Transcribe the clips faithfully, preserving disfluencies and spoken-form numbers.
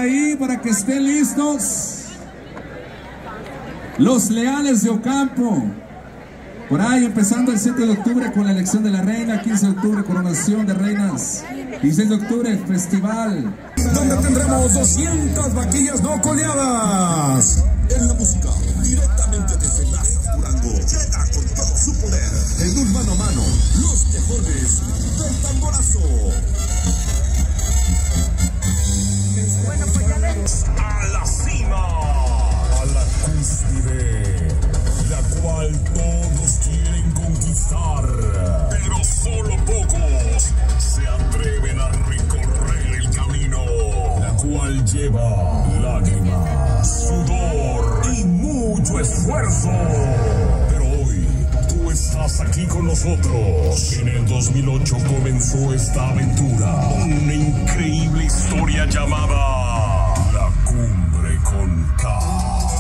ahí para que estén listos. Los Leales de Ocampo. Por ahí empezando el siete de octubre con la elección de la reina, quince de octubre coronación de reinas, dieciséis de octubre festival, donde tendremos doscientas vaquillas no coleadas. En la música, directamente desde Lazas Durango, llega con todo su poder, en un mano a mano, los tejones del tamborazo. Bueno, pues ya ves. A la cima, a la cúspide, la cual todos quieren conquistar, pero solo pocos se atreven a recorrer el camino, la cual lleva lágrimas, sudor y mucho esfuerzo. Pero hoy tú estás aquí con nosotros. En el dos mil ocho comenzó esta aventura, una increíble historia llamada La Cumbre con K.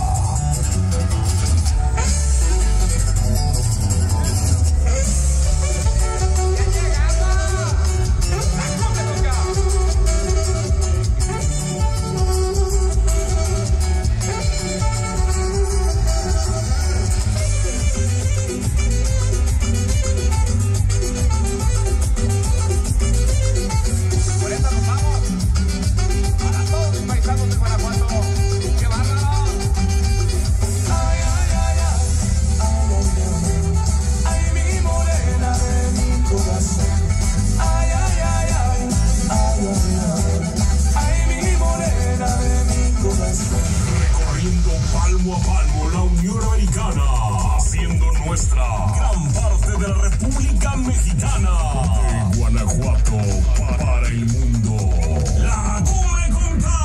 Palmo a palmo la Unión Americana, haciendo nuestra gran parte de la República Mexicana, de Guanajuato para el mundo. La Cumbre con K.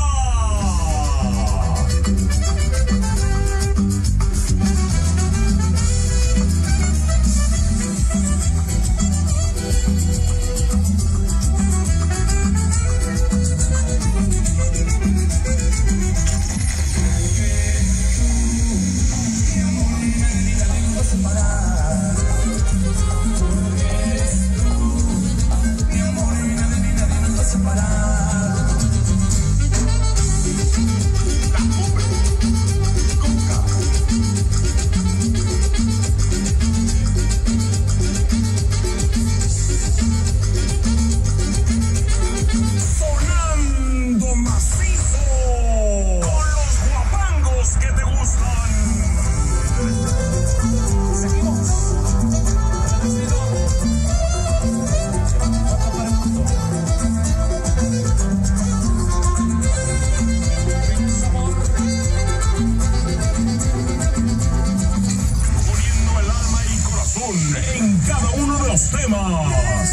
En cada uno de los temas.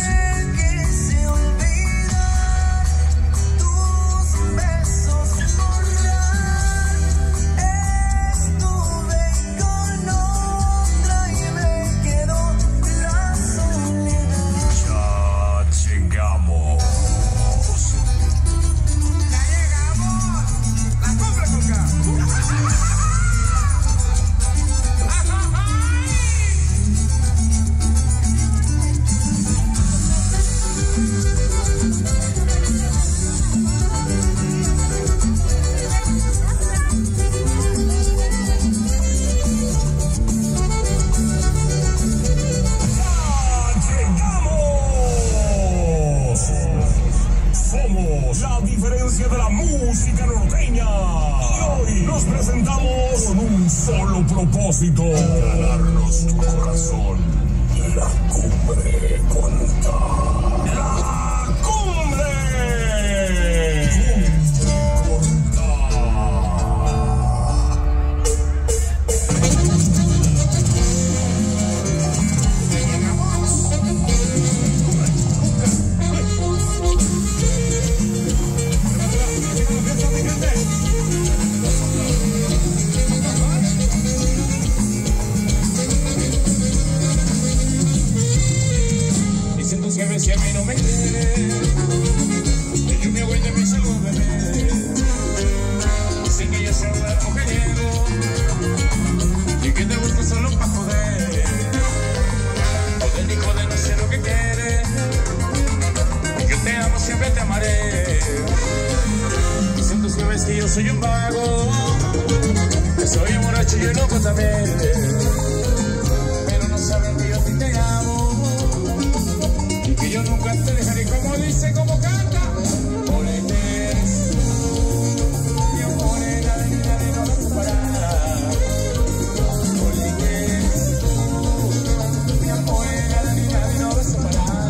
La diferencia de la música norteña. Y hoy nos presentamos con un solo propósito: ganarnos tu corazón. La Cumbre con K. La Cumbre con K. Si a mí no me quiere, que yo me voy de mi salud, bebé. Dicen que yo soy el mujeriego y que te busco solo pa' joder. Joder ni joder, no sé lo que quieres. Yo te amo, siempre te amaré. Dicen tus bebés soy un vago, que soy un borracho y un loco también. Pero no saben que yo a ti te amo y que yo nunca te dejaré, como dice, como canta. Porque eres tú, mi amor, en la vida de no recuperar. Porque eres tú, mi amor, en la vida de no recuperar.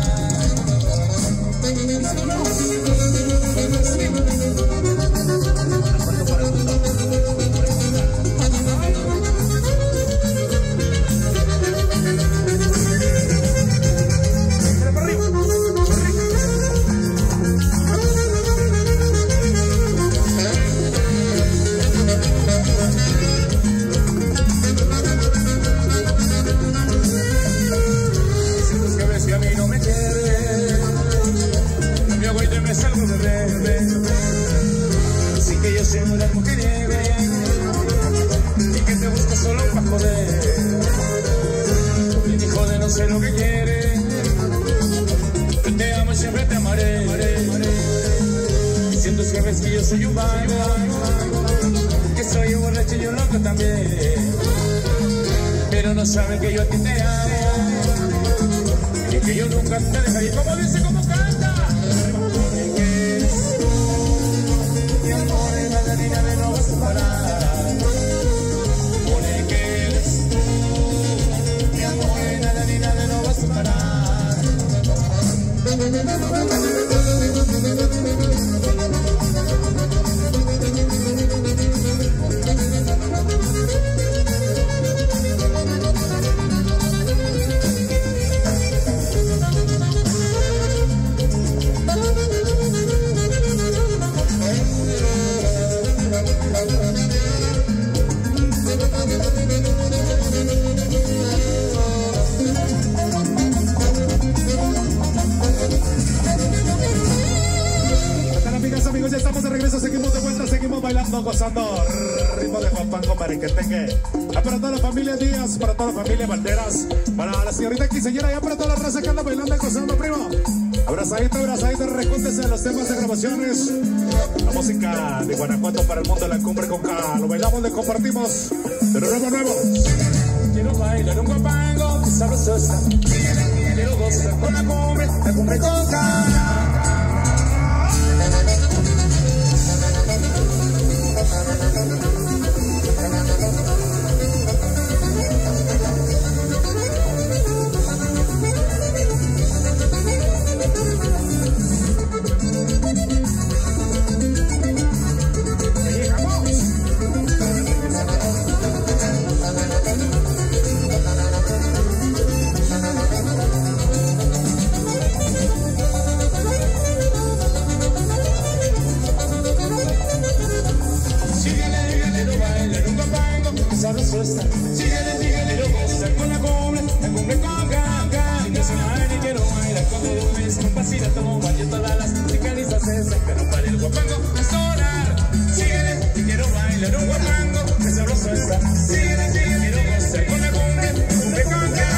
Soy un vago, que soy un borracho y un loco también. Pero no saben que yo a ti te amo y que yo nunca te dejaré, como dice, como canta. Porque eres tú, mi amor, en la vida de no vas a parar. Porque eres tú, mi amor, en la vida de no vas a parar. Gozando ritmo de Juanpango Mariquetengue. Para toda la familia Díaz, para toda la familia Valderas, para la señorita quinceañera, ya para toda la raza que anda bailando y gozando, primo. Abrazadito, abrazadito, recúntese en los temas de grabaciones. La música de Guanajuato para el mundo de la cumbre con K. Lo bailamos, le compartimos. Pero nuevo, nuevo. Quiero bailar un guapango, que sabroso está. Quiero gozar con la cumbre, la cumbre con K. Síguele, síguele, lo goza con la cumbre, la cumbre con ganga. Y no se baila y quiero bailar con volumes, con pasita, tomo baño, todas las musicalizas se sacan para el guapango a sonar. Síguele, y quiero bailar un guapango, que sabroso está. Síguele, síguele, lo goza con la cumbre, la cumbre con ganga.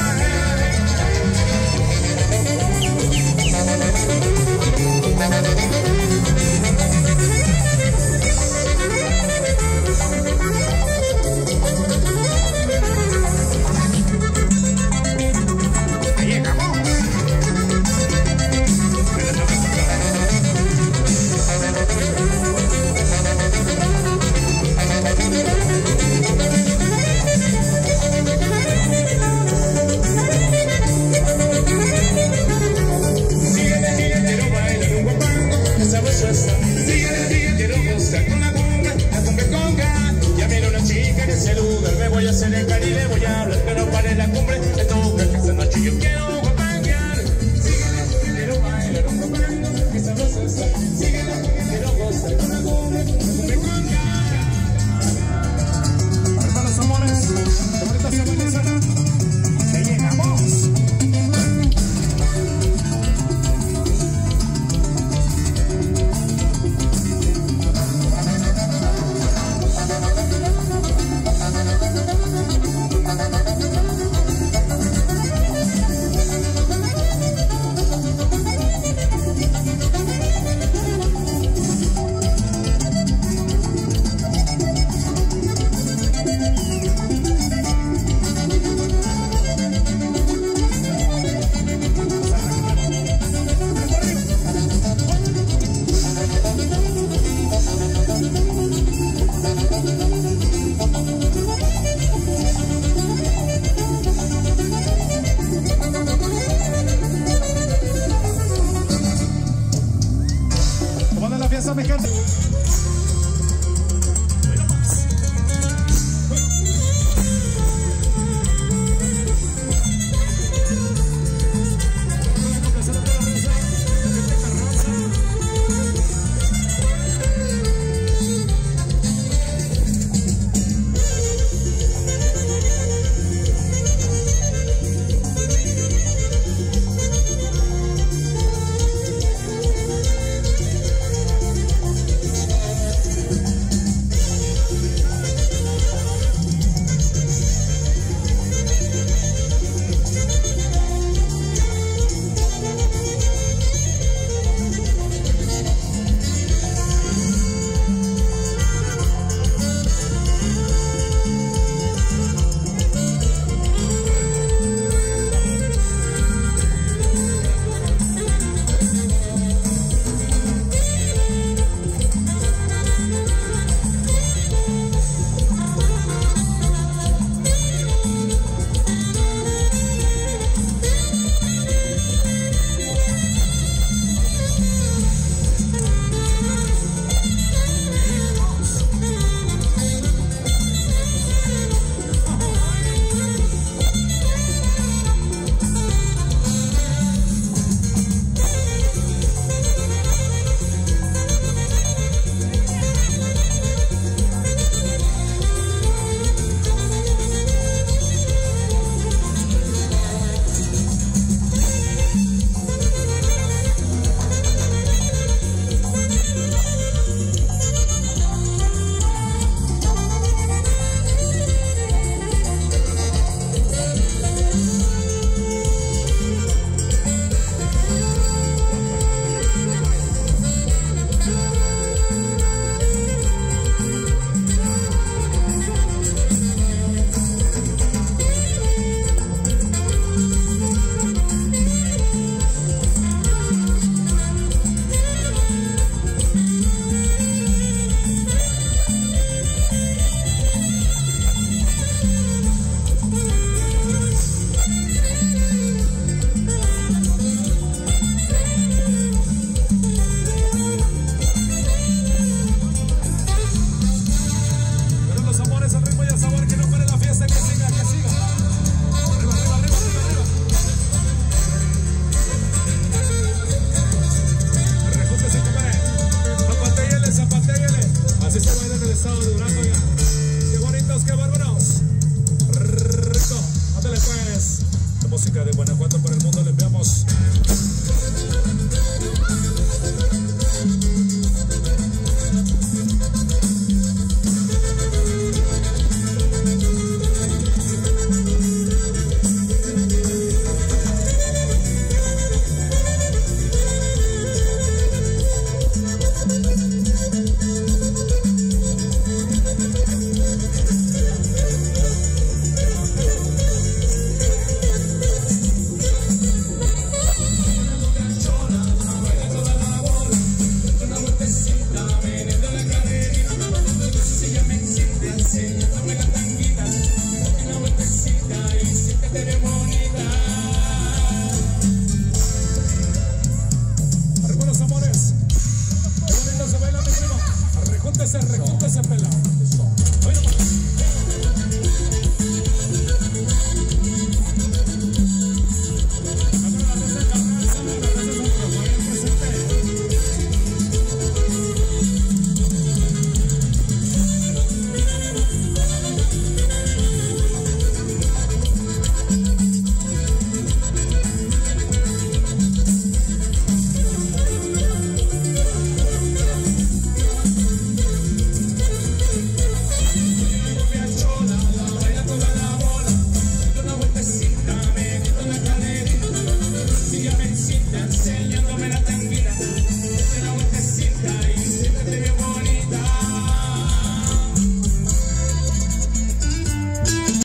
Ahí llegamos. pues. La música de Guanajuato para el mundo le enviamos. Tenemos